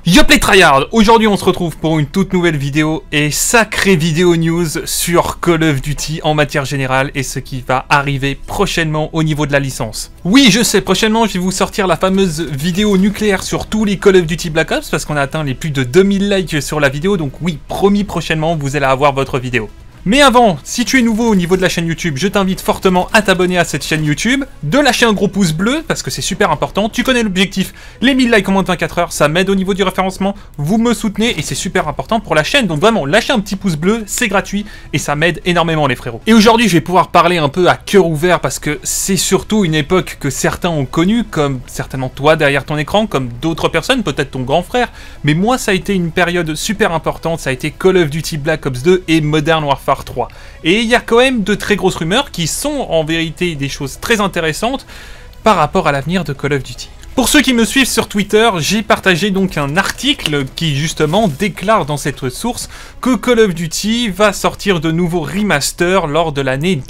Yop les tryhards! Aujourd'hui on se retrouve pour une toute nouvelle vidéo et sacrée vidéo news sur Call of Duty en matière générale et ce qui va arriver prochainement au niveau de la licence. Oui, je sais, prochainement je vais vous sortir la fameuse vidéo nucléaire sur tous les Call of Duty Black Ops parce qu'on a atteint les plus de 2000 likes sur la vidéo, donc oui, promis, prochainement vous allez avoir votre vidéo. Mais avant, si tu es nouveau au niveau de la chaîne YouTube, je t'invite fortement à t'abonner à cette chaîne YouTube, de lâcher un gros pouce bleu, parce que c'est super important, tu connais l'objectif, les 1000 likes en moins de 24 heures, ça m'aide au niveau du référencement, vous me soutenez et c'est super important pour la chaîne, donc vraiment, lâchez un petit pouce bleu, c'est gratuit et ça m'aide énormément les frérots. Et aujourd'hui, je vais pouvoir parler un peu à cœur ouvert, parce que c'est surtout une époque que certains ont connue, comme certainement toi derrière ton écran, comme d'autres personnes, peut-être ton grand frère, mais moi ça a été une période super importante, ça a été Call of Duty Black Ops 2 et Modern Warfare 3. Et il y a quand même de très grosses rumeurs qui sont en vérité des choses très intéressantes par rapport à l'avenir de Call of Duty. Pour ceux qui me suivent sur Twitter, j'ai partagé donc un article qui justement déclare dans cette source que Call of Duty va sortir de nouveaux remasters lors de l'année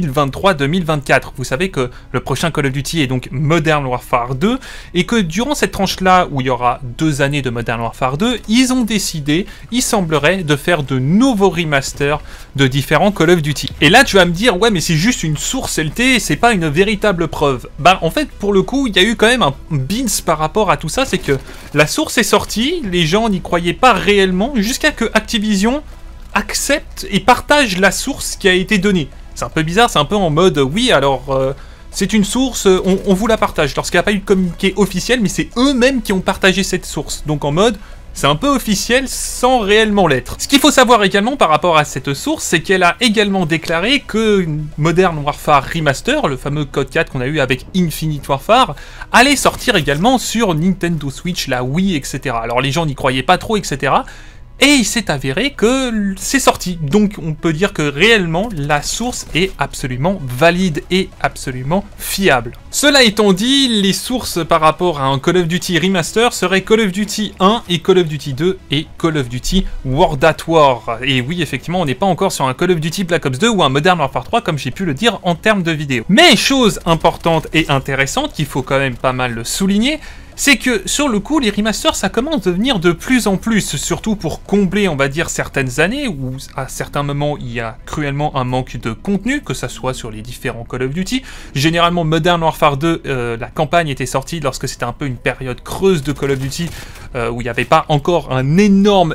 2023-2024. Vous savez que le prochain Call of Duty est donc Modern Warfare 2 et que durant cette tranche-là où il y aura 2 années de Modern Warfare 2, ils ont décidé, il semblerait, de faire de nouveaux remasters de différents Call of Duty. Et là tu vas me dire, ouais mais c'est juste une source LT, c'est pas une véritable preuve. Bah en fait pour le coup, il y a eu quand même un bins par rapport à tout ça, c'est que la source est sortie, les gens n'y croyaient pas réellement, jusqu'à que Activision accepte et partage la source qui a été donnée. C'est un peu bizarre, c'est un peu en mode, oui alors c'est une source, on vous la partage, lorsqu'il n'y a pas eu de communiqué officiel, mais c'est eux-mêmes qui ont partagé cette source, donc en mode, c'est un peu officiel sans réellement l'être. Ce qu'il faut savoir également par rapport à cette source, c'est qu'elle a également déclaré que Modern Warfare Remaster, le fameux code 4 qu'on a eu avec Infinite Warfare, allait sortir également sur Nintendo Switch, la Wii, etc. Alors les gens n'y croyaient pas trop, etc. Et il s'est avéré que c'est sorti. Donc on peut dire que réellement la source est absolument valide et absolument fiable. Cela étant dit, les sources par rapport à un Call of Duty Remaster seraient Call of Duty 1 et Call of Duty 2 et Call of Duty World at War. Et oui, effectivement, on n'est pas encore sur un Call of Duty Black Ops 2 ou un Modern Warfare 3 comme j'ai pu le dire en termes de vidéo. Mais chose importante et intéressante qu'il faut quand même pas mal le souligner, c'est que sur le coup, les remasters, ça commence à devenir de plus en plus, surtout pour combler, on va dire, certaines années où à certains moments, il y a cruellement un manque de contenu, que ça soit sur les différents Call of Duty. Généralement, Modern Warfare 2, la campagne était sortie lorsque c'était un peu une période creuse de Call of Duty, où il n'y avait pas encore un énorme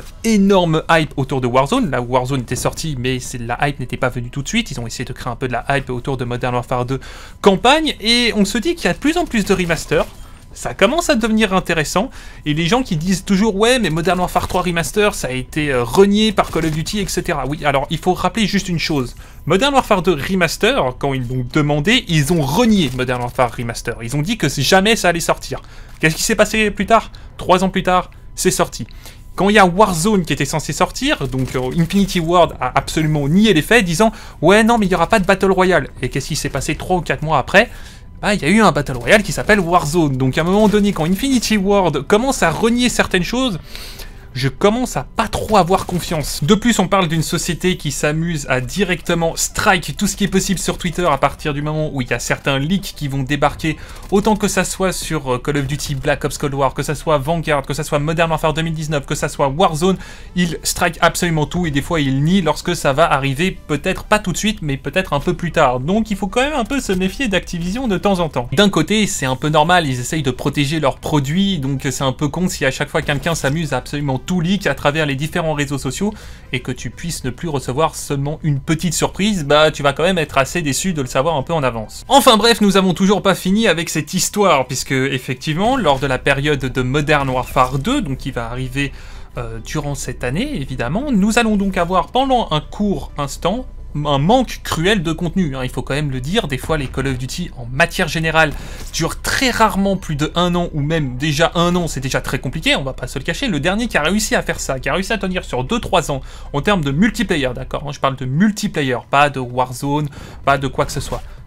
hype autour de Warzone. La Warzone était sortie, mais la hype n'était pas venue tout de suite. Ils ont essayé de créer un peu de la hype autour de Modern Warfare 2 campagne, et on se dit qu'il y a de plus en plus de remasters. Ça commence à devenir intéressant, et les gens qui disent toujours « Ouais, mais Modern Warfare 3 Remaster, ça a été renié par Call of Duty, etc. » Oui, alors il faut rappeler juste une chose. Modern Warfare 2 Remaster, quand ils l'ont demandé, ils ont renié Modern Warfare Remaster. Ils ont dit que jamais ça allait sortir. Qu'est-ce qui s'est passé plus tard? 3 ans plus tard, c'est sorti. Quand il y a Warzone qui était censé sortir, donc Infinity Ward a absolument nié les faits, disant « Ouais, non, mais il n'y aura pas de Battle Royale. » Et qu'est-ce qui s'est passé 3 ou 4 mois après? Ah, il y a eu un Battle Royale qui s'appelle Warzone. Donc à un moment donné, quand Infinity Ward commence à renier certaines choses, je commence à pas trop avoir confiance. De plus, on parle d'une société qui s'amuse à directement strike tout ce qui est possible sur Twitter à partir du moment où il y a certains leaks qui vont débarquer, autant que ça soit sur Call of Duty Black Ops Cold War, que ça soit Vanguard, que ça soit Modern Warfare 2019, que ça soit Warzone, ils strike absolument tout et des fois ils nient lorsque ça va arriver, peut-être pas tout de suite, mais peut-être un peu plus tard. Donc il faut quand même un peu se méfier d'Activision de temps en temps. D'un côté, c'est un peu normal, ils essayent de protéger leurs produits, donc c'est un peu con si à chaque fois quelqu'un s'amuse à absolument tout leak à travers les différents réseaux sociaux et que tu puisses ne plus recevoir seulement une petite surprise, bah tu vas quand même être assez déçu de le savoir un peu en avance. Enfin bref, nous avons toujours pas fini avec cette histoire, puisque effectivement, lors de la période de Modern Warfare 2, donc qui va arriver durant cette année, évidemment, nous allons donc avoir pendant un court instant un manque cruel de contenu, hein, il faut quand même le dire. Des fois les Call of Duty en matière générale durent très rarement plus de 1 an, ou même déjà 1 an, c'est déjà très compliqué, on va pas se le cacher. Le dernier qui a réussi à faire ça, qui a réussi à tenir sur 2-3 ans en termes de multiplayer, d'accord, hein, je parle de multiplayer, pas de Warzone, pas de quoi que ce soit.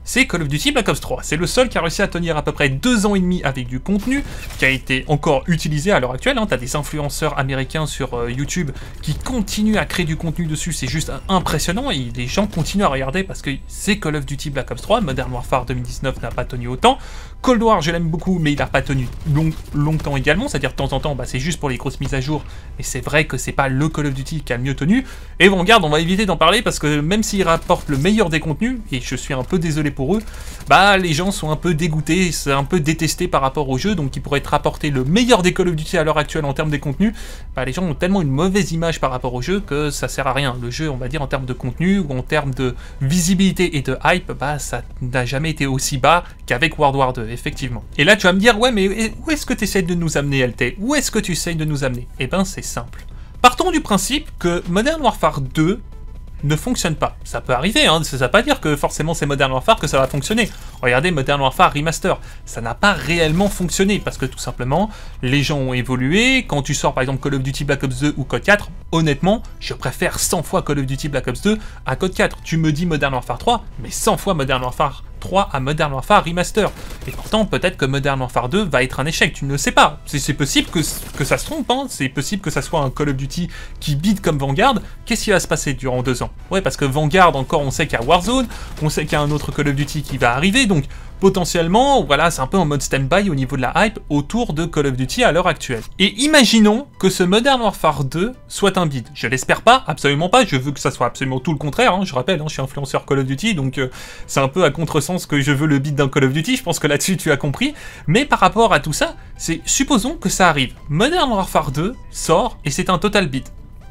c'est Call of Duty Black Ops 3. C'est le seul qui a réussi à tenir à peu près 2 ans et demi avec du contenu, qui a été encore utilisé à l'heure actuelle. T'as des influenceurs américains sur YouTube qui continuent à créer du contenu dessus, c'est juste impressionnant, et les gens continuent à regarder parce que c'est Call of Duty Black Ops 3. Modern Warfare 2019 n'a pas tenu autant. Cold War, je l'aime beaucoup, mais il n'a pas tenu longtemps également, c'est-à-dire de temps en temps, c'est juste pour les grosses mises à jour, mais c'est vrai que c'est pas le Call of Duty qui a le mieux tenu. Et Vanguard, on va éviter d'en parler parce que même s'ils rapportent le meilleur des contenus, et je suis un peu désolé pour eux, les gens sont un peu dégoûtés, c'est un peu détesté par rapport au jeu, donc ils pourraient te rapporter le meilleur des Call of Duty à l'heure actuelle en termes des contenus. Les gens ont tellement une mauvaise image par rapport au jeu que ça sert à rien. Le jeu, on va dire, en termes de contenu ou en termes de visibilité et de hype, ça n'a jamais été aussi bas qu'avec World War 2, effectivement. Et là, tu vas me dire, ouais, mais où est-ce que tu essayes de nous amener, LT? Où est-ce que tu essayes de nous amener? Eh ben, c'est simple. Partons du principe que Modern Warfare 2 ne fonctionne pas. Ça peut arriver, ça ne veut pas dire que forcément c'est Modern Warfare que ça va fonctionner. Regardez Modern Warfare Remaster, ça n'a pas réellement fonctionné, parce que tout simplement, les gens ont évolué. Quand tu sors par exemple Call of Duty Black Ops 2 ou Code 4, honnêtement, je préfère 100 fois Call of Duty Black Ops 2 à Code 4. Tu me dis Modern Warfare 3, mais 100 fois Modern Warfare 3 à Modern Warfare Remaster. Et pourtant, peut-être que Modern Warfare 2 va être un échec, tu ne le sais pas. C'est possible que ça se trompe, c'est possible que ça soit un Call of Duty qui bide comme Vanguard. Qu'est-ce qui va se passer durant 2 ans? Ouais, parce que Vanguard, encore, on sait qu'il y a Warzone, on sait qu'il y a un autre Call of Duty qui va arriver, donc potentiellement, voilà, c'est un peu en mode stand-by au niveau de la hype autour de Call of Duty à l'heure actuelle. Et imaginons que ce Modern Warfare 2 soit un bide. Je l'espère pas, absolument pas, je veux que ça soit absolument tout le contraire, je rappelle, je suis influenceur Call of Duty, donc c'est un peu à contresens que je veux le bide d'un Call of Duty, je pense que là-dessus tu as compris, mais par rapport à tout ça, supposons que ça arrive. Modern Warfare 2 sort et c'est un total bide.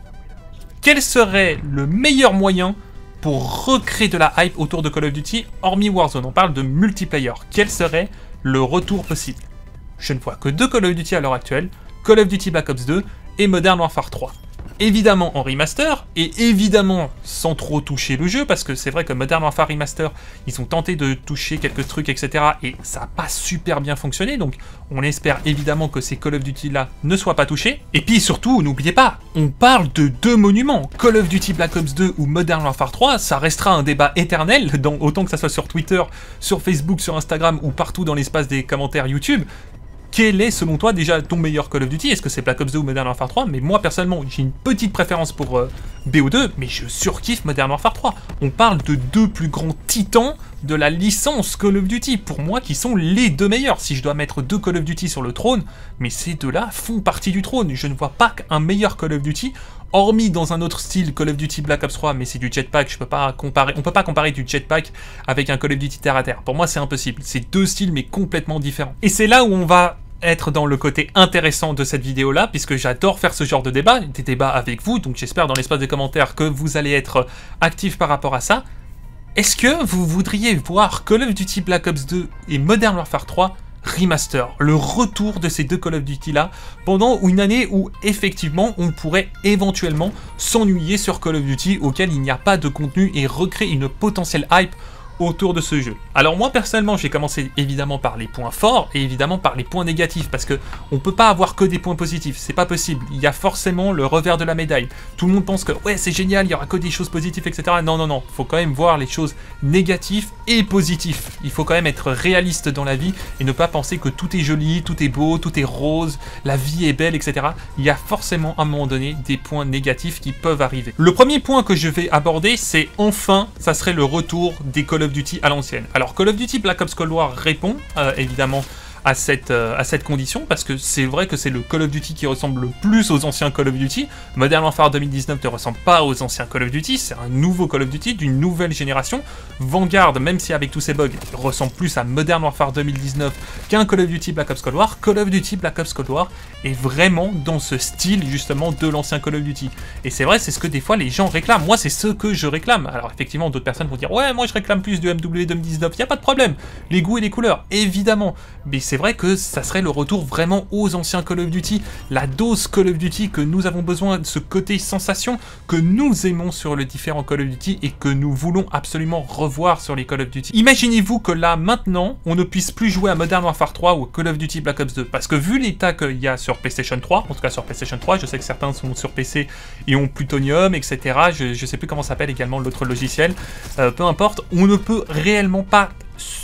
Quel serait le meilleur moyen pour recréer de la hype autour de Call of Duty, hormis Warzone? On parle de multiplayer. Quel serait le retour possible? Je ne vois que 2 Call of Duty à l'heure actuelle, Call of Duty Black Ops 2 et Modern Warfare 3. Évidemment en remaster, et évidemment sans trop toucher le jeu, parce que c'est vrai que Modern Warfare Remaster, ils ont tenté de toucher quelques trucs, etc., et ça n'a pas super bien fonctionné, donc on espère évidemment que ces Call of Duty là ne soient pas touchés. Et puis surtout, n'oubliez pas, on parle de 2 monuments. Call of Duty Black Ops 2 ou Modern Warfare 3, ça restera un débat éternel, autant que ça soit sur Twitter, sur Facebook, sur Instagram, ou partout dans l'espace des commentaires YouTube. Quel est, selon toi, déjà ton meilleur Call of Duty? Est-ce que c'est Black Ops 2 ou Modern Warfare 3? Mais moi, personnellement, j'ai une petite préférence pour BO2, mais je surkiffe Modern Warfare 3. On parle de 2 plus grands titans de la licence Call of Duty, pour moi, qui sont les 2 meilleurs. Si je dois mettre 2 Call of Duty sur le trône, mais ces 2-là font partie du trône. Je ne vois pas un meilleur Call of Duty, hormis dans un autre style Call of Duty Black Ops 3, mais c'est du jetpack, on peut pas comparer du jetpack avec un Call of Duty terre à terre. Pour moi, c'est impossible. C'est 2 styles, mais complètement différents. Et c'est là où on va être dans le côté intéressant de cette vidéo là, puisque j'adore faire ce genre de débat, des débats avec vous, donc j'espère dans l'espace des commentaires que vous allez être actifs par rapport à ça. Est-ce que vous voudriez voir Call of Duty Black Ops 2 et Modern Warfare 3 Remaster, le retour de ces 2 Call of Duty là, pendant une année où effectivement on pourrait éventuellement s'ennuyer sur Call of Duty auquel il n'y a pas de contenu et recréer une potentielle hype autour de ce jeu. Alors moi personnellement, j'ai commencé évidemment par les points forts et évidemment par les points négatifs, parce que on peut pas avoir que des points positifs, c'est pas possible. Il y a forcément le revers de la médaille. Tout le monde pense que ouais c'est génial, il y aura que des choses positives, etc. Non, non, non, faut quand même voir les choses négatives et positives. Il faut quand même être réaliste dans la vie et ne pas penser que tout est joli, tout est beau, tout est rose, la vie est belle, etc. Il y a forcément à un moment donné des points négatifs qui peuvent arriver. Le premier point que je vais aborder, c'est enfin, ça serait le retour des Call of Duty à l'ancienne. Alors Call of Duty Black Ops Cold War répond évidemment à cette condition, parce que c'est vrai que c'est le Call of Duty qui ressemble le plus aux anciens Call of Duty. Modern Warfare 2019 ne ressemble pas aux anciens Call of Duty, c'est un nouveau Call of Duty d'une nouvelle génération. Vanguard, même si avec tous ses bugs, ressemble plus à Modern Warfare 2019 qu'un Call of Duty Black Ops Cold War. Call of Duty Black Ops Cold War est vraiment dans ce style justement de l'ancien Call of Duty. Et c'est vrai, c'est ce que des fois les gens réclament. Moi, c'est ce que je réclame. Alors effectivement, d'autres personnes vont dire ouais, moi je réclame plus du MW 2019. Il n'y a pas de problème. Les goûts et les couleurs, évidemment. Mais c'est vrai que ça serait le retour vraiment aux anciens Call of Duty, la dose Call of Duty que nous avons besoin, de ce côté sensation que nous aimons sur les différents Call of Duty et que nous voulons absolument revoir sur les Call of Duty. Imaginez-vous que là, maintenant, on ne puisse plus jouer à Modern Warfare 3 ou Call of Duty Black Ops 2, parce que vu l'état qu'il y a sur PlayStation 3, en tout cas sur PlayStation 3, je sais que certains sont sur PC et ont Plutonium, etc. Je sais plus comment s'appelle également l'autre logiciel, peu importe, on ne peut réellement pas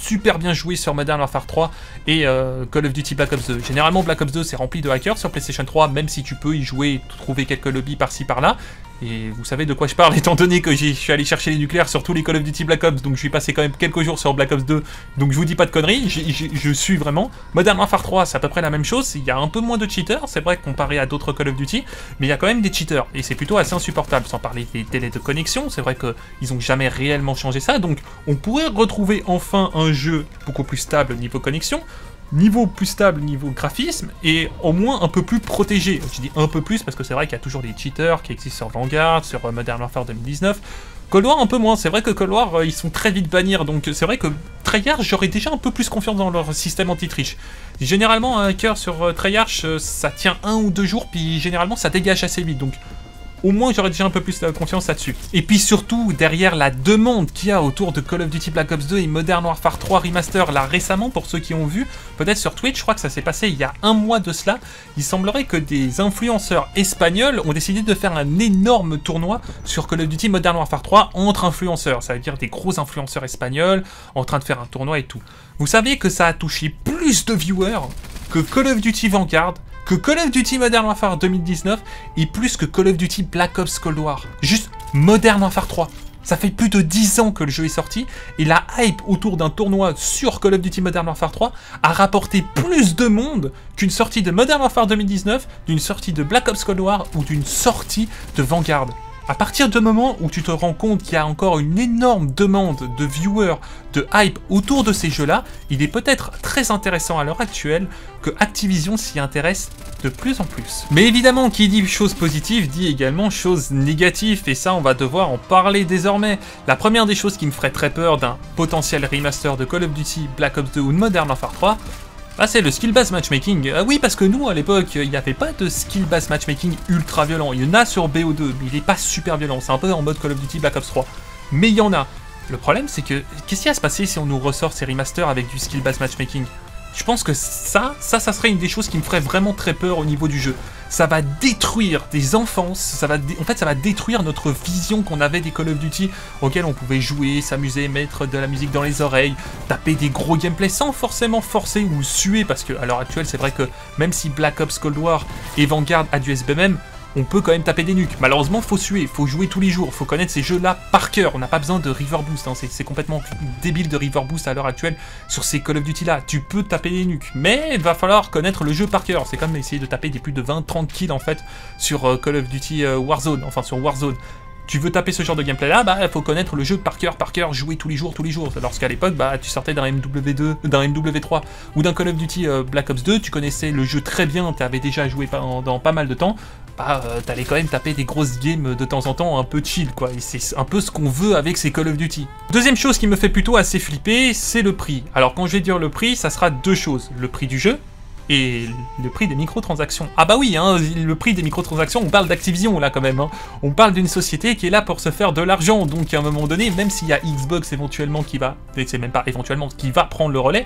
super bien joué sur Modern Warfare 3 et Call of Duty Black Ops 2. Généralement, Black Ops 2, c'est rempli de hackers sur PlayStation 3, même si tu peux y jouer et trouver quelques lobbies par-ci par-là. Et vous savez de quoi je parle, étant donné que je suis allé chercher les nucléaires sur tous les Call of Duty Black Ops, donc je suis passé quand même quelques jours sur Black Ops 2, donc je vous dis pas de conneries, je suis vraiment. Modern Warfare 3, c'est à peu près la même chose, il y a un peu moins de cheaters, c'est vrai comparé à d'autres Call of Duty, mais il y a quand même des cheaters, et c'est plutôt assez insupportable, sans parler des délais de connexion, c'est vrai qu'ils ont jamais réellement changé ça, donc on pourrait retrouver enfin un jeu beaucoup plus stable niveau connexion, niveau plus stable, niveau graphisme, et au moins un peu plus protégé. Je dis un peu plus parce que c'est vrai qu'il y a toujours des cheaters qui existent sur Vanguard, sur Modern Warfare 2019. Cold War un peu moins, c'est vrai que Cold War ils sont très vite bannir, donc c'est vrai que Treyarch j'aurais déjà un peu plus confiance dans leur système anti-triche. Généralement un hacker sur Treyarch ça tient 1 ou 2 jours, puis généralement ça dégage assez vite, donc au moins j'aurais déjà un peu plus de confiance là-dessus. Et puis surtout, derrière la demande qu'il y a autour de Call of Duty Black Ops 2 et Modern Warfare 3 Remaster, là récemment, pour ceux qui ont vu, peut-être sur Twitch, je crois que ça s'est passé il y a un mois de cela, il semblerait que des influenceurs espagnols ont décidé de faire un énorme tournoi sur Call of Duty Modern Warfare 3 entre influenceurs, ça veut dire des gros influenceurs espagnols en train de faire un tournoi et tout. Vous savez que ça a touché plus de viewers que Call of Duty Vanguard, que Call of Duty Modern Warfare 2019 et plus que Call of Duty Black Ops Cold War. Juste Modern Warfare 3. Ça fait plus de 10 ans que le jeu est sorti et la hype autour d'un tournoi sur Call of Duty Modern Warfare 3 a rapporté plus de monde qu'une sortie de Modern Warfare 2019, d'une sortie de Black Ops Cold War ou d'une sortie de Vanguard. À partir du moment où tu te rends compte qu'il y a encore une énorme demande de viewers, de hype autour de ces jeux-là, il est peut-être très intéressant à l'heure actuelle que Activision s'y intéresse de plus en plus. Mais évidemment, qui dit choses positives dit également choses négatives, et ça on va devoir en parler désormais. La première des choses qui me ferait très peur d'un potentiel remaster de Call of Duty, Black Ops 2 ou de Modern Warfare 3, ah, c'est le skill-based matchmaking. Oui, parce que nous, à l'époque, il n'y avait pas de skill-based matchmaking ultra violent. Il y en a sur BO2, mais il n'est pas super violent. C'est un peu en mode Call of Duty Black Ops 3. Mais il y en a. Le problème, c'est que, qu'est-ce qui va se passer si on nous ressort ces remasters avec du skill-based matchmaking? Je pense que ça serait une des choses qui me ferait vraiment très peur au niveau du jeu. Ça va détruire des enfances, en fait ça va détruire notre vision qu'on avait des Call of Duty auxquels on pouvait jouer, s'amuser, mettre de la musique dans les oreilles, taper des gros gameplays sans forcément forcer ou suer, parce qu'à l'heure actuelle c'est vrai que même si Black Ops Cold War et Vanguard a du SBMM, on peut quand même taper des nuques. Malheureusement, faut suer, faut jouer tous les jours, faut connaître ces jeux-là par cœur. On n'a pas besoin de River Boost, hein. C'est complètement débile de River Boost à l'heure actuelle sur ces Call of Duty-là. Tu peux taper des nuques, mais il va falloir connaître le jeu par cœur. C'est comme essayer de taper des plus de 20-30 kills en fait sur Call of Duty Warzone, enfin sur Warzone. Tu veux taper ce genre de gameplay là, bah il faut connaître le jeu par cœur, jouer tous les jours. Lorsqu'à l'époque, bah tu sortais d'un MW2, d'un MW3 ou d'un Call of Duty Black Ops 2, tu connaissais le jeu très bien, tu avais déjà joué pendant pas mal de temps, bah t'allais quand même taper des grosses games de temps en temps un peu chill quoi, et c'est un peu ce qu'on veut avec ces Call of Duty. Deuxième chose qui me fait plutôt assez flipper, c'est le prix. Alors quand je vais dire le prix, ça sera deux choses, le prix du jeu, et le prix des microtransactions. Ah bah oui, hein, le prix des microtransactions, on parle d'Activision là quand même. Hein. On parle d'une société qui est là pour se faire de l'argent. Donc à un moment donné, même s'il y a Xbox éventuellement qui va, c'est même pas éventuellement, qui va prendre le relais,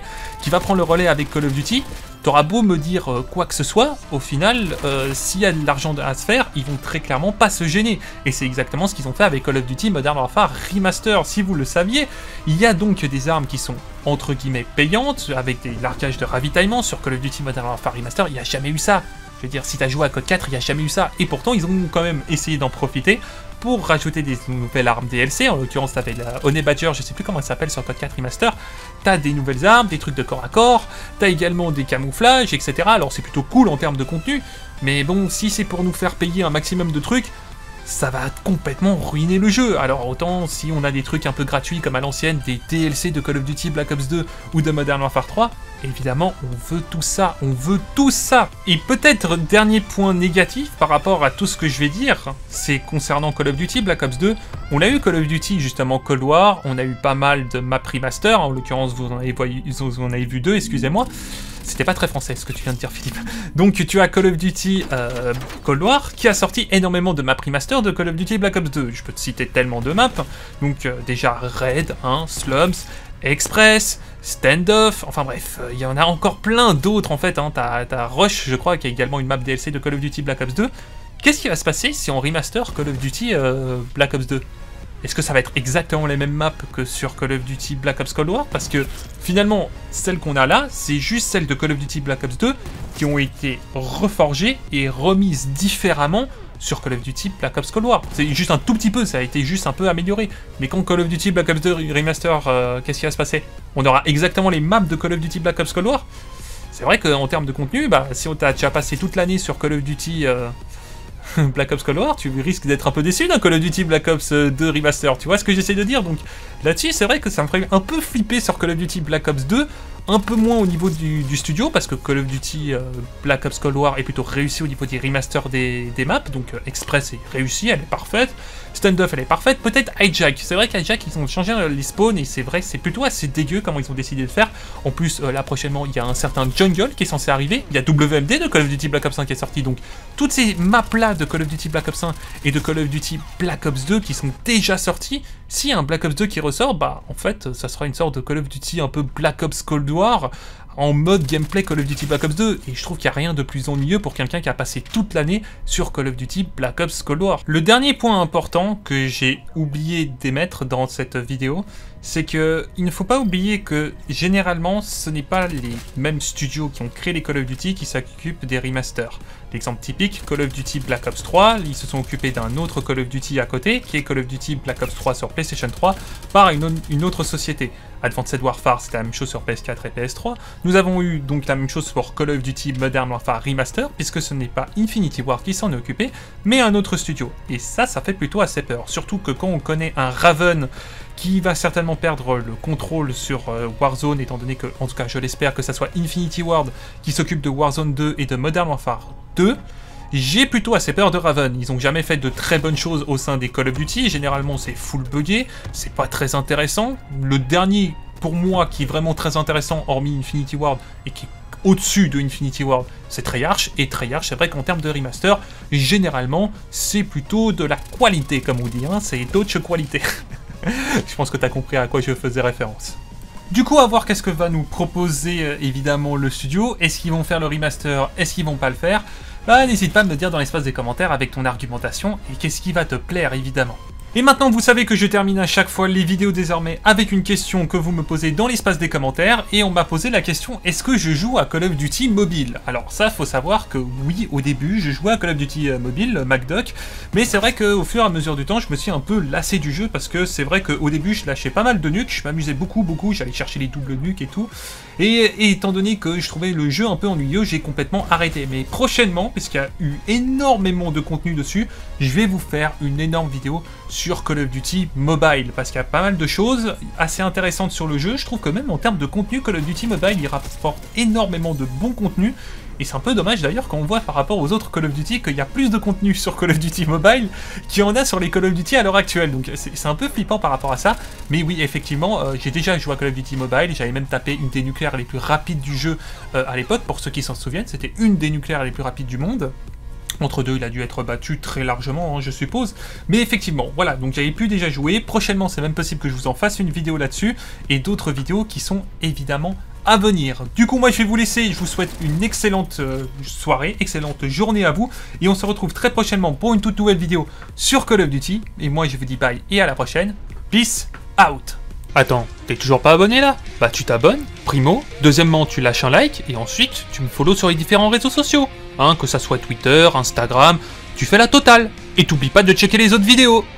avec Call of Duty, t'auras beau me dire quoi que ce soit, au final, s'il y a de l'argent à se faire, ils vont très clairement pas se gêner. Et c'est exactement ce qu'ils ont fait avec Call of Duty Modern Warfare Remaster. Si vous le saviez, il y a donc des armes qui sont entre guillemets payantes, avec des largages de ravitaillement sur Call of Duty Modern Warfare Remaster. Il n'y a jamais eu ça. Je veux dire, si t'as joué à Code 4, il n'y a jamais eu ça. Et pourtant, ils ont quand même essayé d'en profiter pour rajouter des nouvelles armes DLC. En l'occurrence, t'avais la Honey Badger, je sais plus comment elle s'appelle sur Code 4 Remaster. T'as des nouvelles armes, des trucs de corps à corps, t'as également des camouflages, etc. Alors c'est plutôt cool en termes de contenu, mais bon, si c'est pour nous faire payer un maximum de trucs, ça va complètement ruiner le jeu. Alors autant si on a des trucs un peu gratuits comme à l'ancienne, des DLC de Call of Duty Black Ops 2 ou de Modern Warfare 3, évidemment on veut tout ça, on veut tout ça. Et peut-être dernier point négatif par rapport à tout ce que je vais dire, c'est concernant Call of Duty Black Ops 2, on a eu Call of Duty justement Cold War, on a eu pas mal de map remaster, en l'occurrence vous en avez vu deux, excusez-moi. C'était pas très français ce que tu viens de dire Philippe. Donc tu as Call of Duty Cold War qui a sorti énormément de maps remaster de Call of Duty Black Ops 2. Je peux te citer tellement de maps. Donc déjà Raid, hein, Slums, Express, Standoff, enfin bref, il y en a encore plein d'autres en fait. Hein. T'as Rush je crois qui a également une map DLC de Call of Duty Black Ops 2. Qu'est-ce qui va se passer si on remaster Call of Duty Black Ops 2 ? est-ce que ça va être exactement les mêmes maps que sur Call of Duty Black Ops Cold War? Parce que finalement, celles qu'on a là, c'est juste celles de Call of Duty Black Ops 2 qui ont été reforgées et remises différemment sur Call of Duty Black Ops Cold War. C'est juste un tout petit peu, ça a été juste un peu amélioré. Mais quand Call of Duty Black Ops 2 Remaster, qu'est-ce qui va se passer? On aura exactement les maps de Call of Duty Black Ops Cold War. C'est vrai qu'en termes de contenu, bah, si on t'a déjà passé toute l'année sur Call of Duty Black Ops Cold War, tu risques d'être un peu déçu d'un Call of Duty Black Ops 2 Remaster. Tu vois ce que j'essaie de dire? Donc là-dessus, c'est vrai que ça me ferait un peu flipper sur Call of Duty Black Ops 2, un peu moins au niveau du studio, parce que Call of Duty Black Ops Cold War est plutôt réussi au niveau des remasters des maps, donc Express est réussie, elle est parfaite, Standoff elle est parfaite, peut-être Hijack, c'est vrai qu'Hijack ils ont changé les spawns, et c'est vrai que c'est plutôt assez dégueu comment ils ont décidé de faire. En plus, là prochainement, il y a un certain Jungle qui est censé arriver, il y a WMD de Call of Duty Black Ops 1 qui est sorti, donc toutes ces maps-là de Call of Duty Black Ops 1 et de Call of Duty Black Ops 2 qui sont déjà sortis, si un Black Ops 2 qui ressort, bah en fait, ça sera une sorte de Call of Duty un peu Black Ops Cold War, en mode gameplay Call of Duty Black Ops 2, et je trouve qu'il n'y a rien de plus ennuyeux pour quelqu'un qui a passé toute l'année sur Call of Duty Black Ops Cold War. Le dernier point important que j'ai oublié d'émettre dans cette vidéo, c'est que il ne faut pas oublier que généralement ce n'est pas les mêmes studios qui ont créé les Call of Duty qui s'occupent des remasters. L'exemple typique, Call of Duty Black Ops 3, ils se sont occupés d'un autre Call of Duty à côté, qui est Call of Duty Black Ops 3 sur PlayStation 3, par une autre société. Advanced Warfare, c'était la même chose sur PS4 et PS3. Nous avons eu donc la même chose pour Call of Duty Modern Warfare Remaster, puisque ce n'est pas Infinity Ward qui s'en est occupé, mais un autre studio. Et ça fait plutôt assez peur. Surtout que quand on connaît un Raven qui va certainement perdre le contrôle sur Warzone, étant donné que, en tout cas je l'espère, que ça soit Infinity Ward qui s'occupe de Warzone 2 et de Modern Warfare 2, j'ai plutôt assez peur de Raven. Ils ont jamais fait de très bonnes choses au sein des Call of Duty, généralement c'est full buggé, c'est pas très intéressant. Le dernier, pour moi, qui est vraiment très intéressant, hormis Infinity Ward, et qui est au-dessus de Infinity Ward, c'est Treyarch, et Treyarch, c'est vrai qu'en termes de remaster, généralement, c'est plutôt de la qualité, comme on dit, hein, c'est d'autres qualités. Je pense que tu as compris à quoi je faisais référence. Du coup, à voir qu'est-ce que va nous proposer évidemment le studio. Est-ce qu'ils vont faire le remaster? Est-ce qu'ils vont pas le faire? Bah, n'hésite pas à me le dire dans l'espace des commentaires avec ton argumentation et qu'est-ce qui va te plaire évidemment. Et maintenant, vous savez que je termine à chaque fois les vidéos désormais avec une question que vous me posez dans l'espace des commentaires, et on m'a posé la question, est-ce que je joue à Call of Duty mobile? Alors ça, faut savoir que oui, au début, je jouais à Call of Duty mobile, MacDoc, mais c'est vrai qu'au fur et à mesure du temps, je me suis un peu lassé du jeu, parce que c'est vrai qu'au début, je lâchais pas mal de nukes, je m'amusais beaucoup, j'allais chercher les doubles nukes et tout, et étant donné que je trouvais le jeu un peu ennuyeux, j'ai complètement arrêté. Mais prochainement, puisqu'il y a eu énormément de contenu dessus, je vais vous faire une énorme vidéo sur Call of Duty Mobile, parce qu'il y a pas mal de choses assez intéressantes sur le jeu. Je trouve que même en termes de contenu, Call of Duty Mobile, il rapporte énormément de bon contenu, et c'est un peu dommage d'ailleurs quand on voit par rapport aux autres Call of Duty qu'il y a plus de contenu sur Call of Duty Mobile qu'il y en a sur les Call of Duty à l'heure actuelle, donc c'est un peu flippant par rapport à ça. Mais oui, effectivement, j'ai déjà joué à Call of Duty Mobile, j'avais même tapé une des nucléaires les plus rapides du jeu à l'époque, pour ceux qui s'en souviennent, c'était une des nucléaires les plus rapides du monde. Entre deux, il a dû être battu très largement, hein, je suppose. Mais effectivement, voilà, donc j'avais pu déjà jouer. Prochainement, c'est même possible que je vous en fasse une vidéo là-dessus, et d'autres vidéos qui sont évidemment à venir. Du coup, moi, je vais vous laisser. Je vous souhaite une excellente soirée, excellente journée à vous, et on se retrouve très prochainement pour une toute nouvelle vidéo sur Call of Duty. Et moi, je vous dis bye et à la prochaine. Peace out. Attends, t'es toujours pas abonné là? Bah tu t'abonnes, primo. Deuxièmement, tu lâches un like, et ensuite, tu me follow sur les différents réseaux sociaux. Hein, que ça soit Twitter, Instagram, tu fais la totale. Et t'oublies pas de checker les autres vidéos.